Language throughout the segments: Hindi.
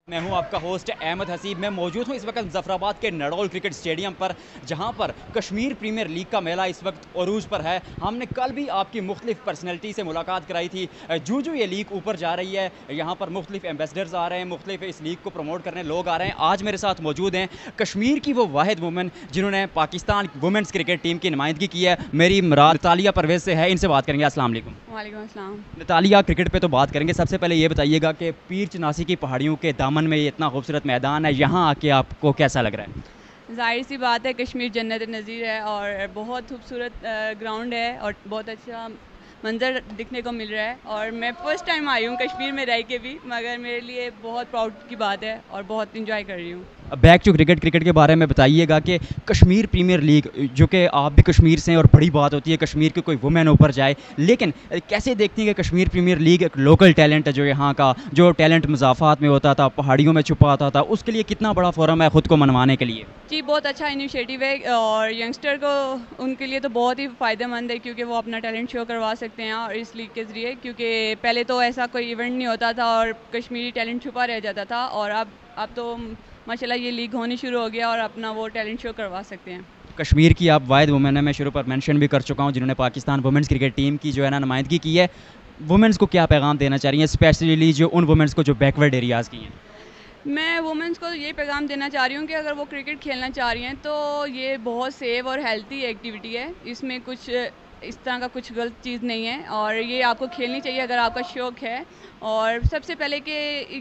मैं हूं आपका होस्ट अहमद हसीब। मैं मौजूद हूं इस वक्त मुजफ्फराबाद के नड़ौल क्रिकेट स्टेडियम पर, जहां पर कश्मीर प्रीमियर लीग का मेला इस वक्त अरूज पर है। हमने कल भी आपकी मुख्तलिफ पर्सनैलिटी से मुलाकात कराई थी। जो ये लीग ऊपर जा रही है, यहाँ पर मुख्तलिफ एम्बेसडर्स आ रहे हैं, मुख्तलिफ इस लीग को प्रमोट करने लोग आ रहे हैं। आज मेरे साथ मौजूद हैं कश्मीर की वो वाहिद वुमेन जिन्होंने पाकिस्तान वुमेंस क्रिकेट टीम की नुमाइंदगी की है। मेरी मुराद नतालिया परवेज़ से है, इनसे बात करेंगे। अस्सलाम वालेकुम। वालेकुम अस्सलाम। नतालिया, क्रिकेट पे तो बात करेंगे। सबसे पहले ये बताइएगा कि पीर चनासी की पहाड़ियों के दामन में ये इतना खूबसूरत मैदान है, यहाँ आके आपको कैसा लग रहा है? ज़ाहिर सी बात है, कश्मीर जन्नत नज़ीर है और बहुत खूबसूरत ग्राउंड है और बहुत अच्छा मंज़र दिखने को मिल रहा है। और मैं फ़र्स्ट टाइम आई हूँ कश्मीर में रह के भी, मगर मेरे लिए बहुत प्राउड की बात है और बहुत इंजॉय कर रही हूँ। बैक टू क्रिकेट के बारे में बताइएगा कि कश्मीर प्रीमियर लीग, जो कि आप भी कश्मीर से हैं और बड़ी बात होती है कश्मीर की कोई वुमेन ऊपर जाए, लेकिन कैसे देखती हैं कि कश्मीर प्रीमियर लीग एक लोकल टैलेंट है, जो यहाँ का जो टैलेंट मुज़ाफ़ात में होता था, पहाड़ियों में छुपा होता था, उसके लिए कितना बड़ा फोरम है ख़ुद को मनवाने के लिए? जी, बहुत अच्छा इनिशिएटिव है और यंगस्टर को उनके लिए तो बहुत ही फ़ायदेमंद है, क्योंकि वो अपना टैलेंट शो करवा सकते हैं और इस लीग के ज़रिए, क्योंकि पहले तो ऐसा कोई इवेंट नहीं होता था और कश्मीरी टैलेंट छुपा रह जाता था। और अब तो माशाल्लाह ये लीग होनी शुरू हो गया और अपना वो टैलेंट शो करवा सकते हैं। कश्मीर की आप वाहिद वुमेन है, मैं शुरू पर मेंशन भी कर चुका हूँ, जिन्होंने पाकिस्तान वुमेंस क्रिकेट टीम की जो है ना नुमाइंदगी की है। वुमेंस को क्या पैगाम देना चाह रही हैं, स्पेशली जो उन वुमेंस को जो बैकवर्ड एरियाज़ की हैं? मैं वुमेंस को ये पैगाम देना चाह रही हूँ कि अगर वो क्रिकेट खेलना चाह रही हैं तो ये बहुत सेफ और हेल्थी एक्टिविटी है। इसमें कुछ इस तरह का कुछ गलत चीज़ नहीं है और ये आपको खेलनी चाहिए अगर आपका शौक़ है। और सबसे पहले कि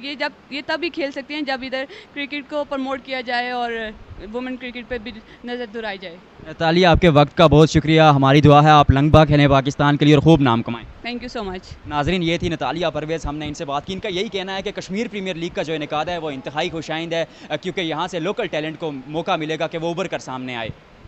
ये तब ही खेल सकती हैं जब इधर क्रिकेट को प्रमोट किया जाए और वुमेन क्रिकेट पे भी नज़र दुराई जाए। नतालिया, आपके वक्त का बहुत शुक्रिया। हमारी दुआ है आप लंगबा खेलें पाकिस्तान के लिए और खूब नाम कमाएं। Thank you so much. नाजरीन, ये थी नतालिया परवेज़, हमने इनसे बात की। इनका यही कहना है कि कश्मीर प्रीमियर लीग का जो इनेकाद है वो इंतहाई खुशाइंद है, क्योंकि यहाँ से लोकल टैलेंट को मौका मिलेगा कि वो उभर कर सामने आए।